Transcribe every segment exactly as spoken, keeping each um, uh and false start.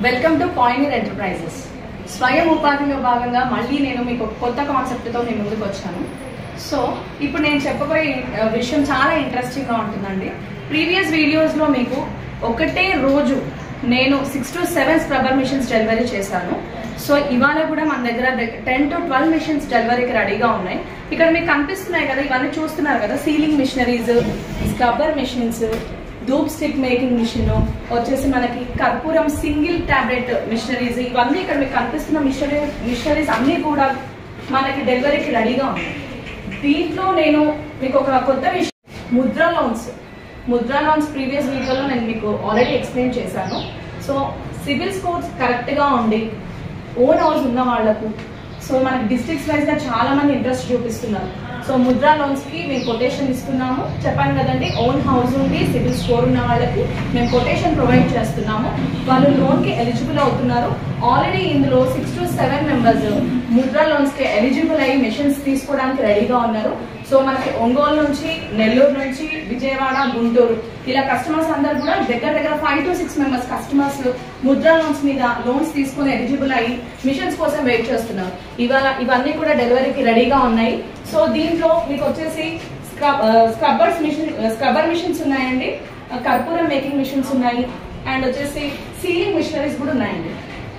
Welcome to పాయినీర్ enterprises. స్వయం ఉపాధిలో భాగంగా మళ్ళీ నేను మీకు కొత్త కాన్సెప్ట్తో నేను ముందుకు వచ్చాను. సో ఇప్పుడు నేను చెప్పబోయే విషయం చాలా ఇంట్రెస్టింగ్గా ఉంటుందండి. ప్రీవియస్ వీడియోస్లో మీకు ఒకటే రోజు నేను six two seven scrubber machines delivery చేశాను. సో ఇవాళ కూడా మన దగ్గర టెన్ టు ట్వెల్వ్ మిషన్స్ డెలివరీకి రెడీగా ఉన్నాయి. ఇక్కడ మీకు కనిపిస్తున్నాయి కదా, ఇవన్నీ చూస్తున్నారు కదా, sealing machineries, scrubber machines, dhoop stick making machine వచ్చేసి మనకి కర్పూరం సింగిల్ టాబ్లెట్ మిషనరీస్, ఇవన్నీ ఇక్కడ మీకు కనిపిస్తున్న మిషనరీ మిషనరీస్ అన్నీ కూడా మనకి డెలివరీకి రెడీగా ఉన్నాయి. దీంట్లో నేను మీకు ఒక కొత్త విషయం, Mudra loans Mudra loans previous వీడియోలో నేను మీకు ఆల్రెడీ ఎక్స్ప్లెయిన్ చేశాను. సో సివిల్ స్కోర్స్ కరెక్ట్గా ఉండి ఓన్ హౌస్ ఉన్న వాళ్లకు, సో మనకి డిస్ట్రిక్ట్స్ వైజ్గా చాలా మంది ఇంట్రెస్ట్ చూపిస్తున్నారు. సో ముద్రా లోన్స్ కి మేము కొటేషన్ ఇస్తున్నాము. చెప్పాను కదండి, ఓన్ హౌస్ ఉండి సివిల్ స్కోర్ ఉన్న వాళ్ళకి మేము కొటేషన్ ప్రొవైడ్ చేస్తున్నాము. వాళ్ళు లోన్ కి ఎలిజిబుల్ అవుతున్నారు. ఆల్రెడీ ఇందులో six two seven members Mudra loans కి ఎలిజిబుల్ అయ్యి మిషన్స్ తీసుకోవడానికి రెడీగా ఉన్నారు. సో మనకి ఒంగోలు నుంచి, నెల్లూరు నుంచి, విజయవాడ, గుంటూరు ఇలా కస్టమర్స్ అందరు కూడా దగ్గర దగ్గర five two six members customers Mudra loans మీద లోన్స్ తీసుకుని ఎలిజిబుల్ అయ్యి మిషన్స్ కోసం వెయిట్ చేస్తున్నారు. ఇవాళ ఇవన్నీ కూడా డెలివరీకి రెడీగా ఉన్నాయి. సో దీంట్లో మీకు వచ్చేసి scrub scrubbers machine scrubber machines ఉన్నాయండి, కర్పూరం మేకింగ్ మిషన్స్ ఉన్నాయి, అండ్ వచ్చేసి సీలింగ్ మిషనరీస్ కూడా ఉన్నాయండి.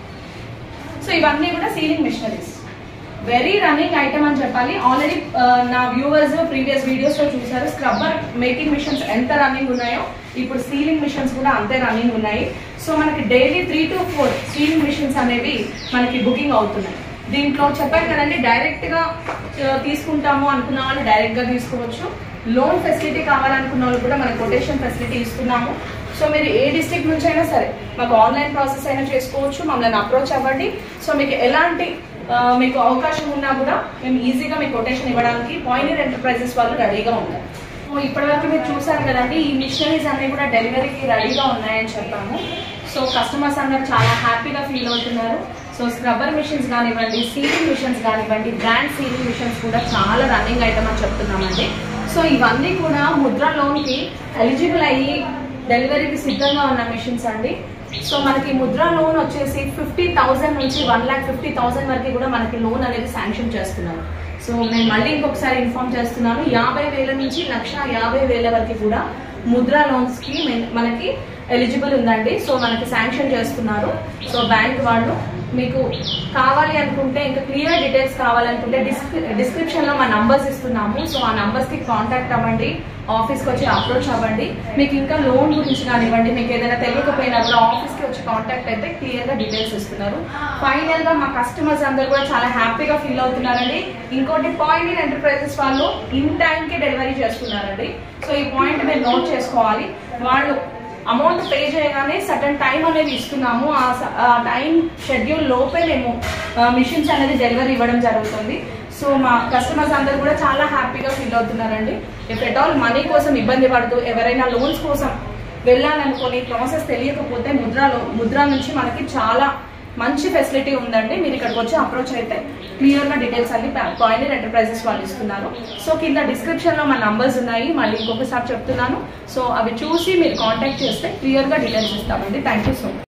సో ఇవన్నీ కూడా sealing machineries, very running item అని చెప్పాలి. ఆల్రెడీ నా వ్యూవర్స్ ప్రీవియస్ వీడియోస్ లో చూసారు స్క్రబ్బర్ మేకింగ్ మిషన్స్ ఎంత రన్నింగ్ ఉన్నాయో, ఇప్పుడు సీలింగ్ మిషన్స్ కూడా అంతే రన్నింగ్ ఉన్నాయి. సో మనకి daily three two four sealing machines అనేవి మనకి బుకింగ్ అవుతున్నాయి. దీంట్లో చెప్పాను కదండి, డైరెక్ట్ గా తీసుకుంటాము అనుకున్న వాళ్ళు డైరెక్ట్ గా తీసుకోవచ్చు. లోన్ ఫెసిలిటీ కావాలనుకున్న వాళ్ళు కూడా మన కొటేషన్ ఫెసిలిటీ ఇస్తున్నాము. సో మీరు ఏ డిస్ట్రిక్ట్ నుంచి అయినా సరే మాకు ఆన్లైన్ ప్రాసెస్ అయినా చేసుకోవచ్చు, మమ్మల్ని అప్రోచ్ అవ్వండి. సో మీకు ఎలాంటి మీకు అవకాశం ఉన్నా కూడా మేము ఈజీగా మీకు కొటేషన్ ఇవ్వడానికి పాయినీర్ ఎంటర్ప్రైజెస్ వాళ్ళు రెడీగా ఉన్నారు. ఇప్పటి వరకు మీరు చూసారు కదండి, ఈ మిషనరీస్ అన్ని కూడా డెలివరీకి రెడీగా ఉన్నాయని చెప్పాము. సో కస్టమర్స్ అందరూ చాలా హ్యాపీగా ఫీల్ అవుతున్నారు. సో స్క్రబ్బర్ మిషన్స్ కానివ్వండి, సీలింగ్ మిషన్స్ కానివ్వండి, బ్రాండ్ సీలింగ్ మిషన్స్ కూడా చాలా రన్నింగ్ ఐటమ్ అని చెప్తున్నామండి. సో ఇవన్నీ కూడా ముద్రా లోన్కి ఎలిజిబుల్ అయ్యి డెలివరీకి సిద్ధంగా ఉన్న మిషన్స్ అండి. సో మనకి ముద్రా లోన్ వచ్చేసి ఫిఫ్టీ థౌసండ్ నుంచి వన్ ల్యాక్ ఫిఫ్టీ థౌసండ్ వరకు కూడా మనకి లోన్ అనేది శాంక్షన్ చేస్తున్నారు. సో నేను మళ్ళీ ఇంకొకసారి ఇన్ఫార్మ్ చేస్తున్నాను, యాభై వేల నుంచి లక్ష యాభై వేల వరకు కూడా ముద్రా లోన్స్ కి మనకి ఎలిజిబుల్ ఉందండి. సో మనకి శాంక్షన్ చేస్తున్నారు. సో బ్యాంక్ వాళ్ళు మీకు కావాలి అనుకుంటే, ఇంకా క్లియర్ డీటెయిల్స్ కావాలనుకుంటే డిస్క్రిప్షన్ లో మా నంబర్స్ ఇస్తున్నాము. సో ఆ నంబర్స్ కి కాంటాక్ట్ అవ్వండి, ఆఫీస్కి వచ్చి అప్రోచ్ అవ్వండి. మీకు ఇంకా లోన్ గురించి కానివ్వండి, మీకు ఏదైనా తెలియకపోయినా కూడా ఆఫీస్కి వచ్చి కాంటాక్ట్ అయితే క్లియర్ గా డీటెయిల్స్ ఇస్తున్నారు. ఫైనల్ గా మా కస్టమర్స్ అందరు కూడా చాలా హ్యాపీగా ఫీల్ అవుతున్నారండి. ఇంకోటి, పాయినీర్ ఎంటర్ప్రైజెస్ వాళ్ళు ఇన్ టైం కి డెలివరీ చేస్తున్నారండి. సో ఈ పాయింట్ మీరు నోట్ చేసుకోవాలి. వాళ్ళు అమౌంట్ పే చేయగానే సర్టన్ టైం అనేది ఇస్తున్నాము. ఆ టైం షెడ్యూల్ లోపే మేము మిషన్స్ అనేది డెలివరీ ఇవ్వడం జరుగుతుంది. సో మా కస్టమర్స్ అందరూ కూడా చాలా హ్యాపీగా ఫీల్ అవుతున్నారండి. ఇఫ్ ఎట్ ఆల్ మనీ కోసం ఇబ్బంది పడుతూ ఎవరైనా లోన్స్ కోసం వెళ్ళాలనుకొని ప్రాసెస్ తెలియకపోతే ముద్రాలో ముద్రా నుంచి మనకి చాలా మంచి ఫెసిలిటీ ఉందండి. మీరు ఇక్కడికి వచ్చి అప్రోచ్ అయితే క్లియర్ గా డీటెయిల్స్ అన్ని పాయినీర్ ఎంటర్ప్రైజెస్ వాళ్ళు ఇస్తున్నారు. సో కింద డిస్క్రిప్షన్ లో మా నంబర్స్ ఉన్నాయి, మళ్ళీ ఇంకొకసారి చెప్తున్నాను. సో అవి చూసి మీరు కాంటాక్ట్ చేస్తే క్లియర్ గా డీటెయిల్స్ ఇస్తామండి. Thank you so much.